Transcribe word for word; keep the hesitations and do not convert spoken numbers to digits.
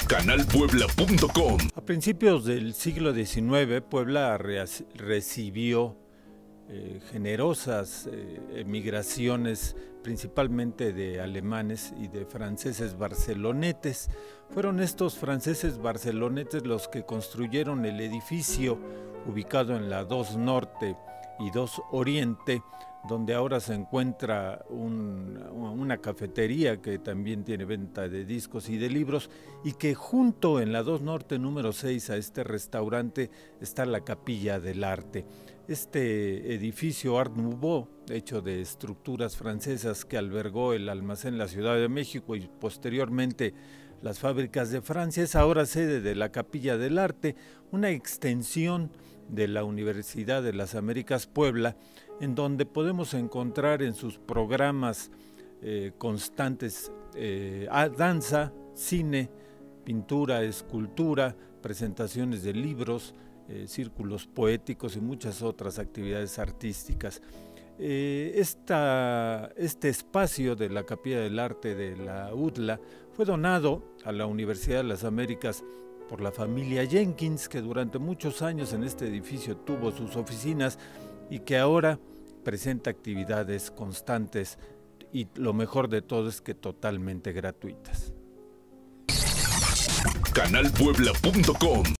canal puebla punto com. A principios del siglo diecinueve, Puebla re recibió eh, generosas eh, emigraciones, principalmente de alemanes y de franceses barcelonetes. Fueron estos franceses barcelonetes los que construyeron el edificio ubicado en la dos Norte y dos Oriente, donde ahora se encuentra un, una cafetería que también tiene venta de discos y de libros, y que junto en la dos Norte número seis a este restaurante está la Capilla del Arte. Este edificio Art Nouveau, hecho de estructuras francesas, que albergó el almacén La Ciudad de México y posteriormente las fábricas de Francia, es ahora sede de la Capilla del Arte, una extensión de la Universidad de las Américas Puebla, en donde podemos encontrar en sus programas eh, constantes eh, danza, cine, pintura, escultura, presentaciones de libros, eh, círculos poéticos y muchas otras actividades artísticas. Eh, esta, este espacio de la Capilla del Arte de la U D L A fue donado a la Universidad de las Américas por la familia Jenkins, que durante muchos años en este edificio tuvo sus oficinas y que ahora presenta actividades constantes, y lo mejor de todo es que totalmente gratuitas. canal puebla punto com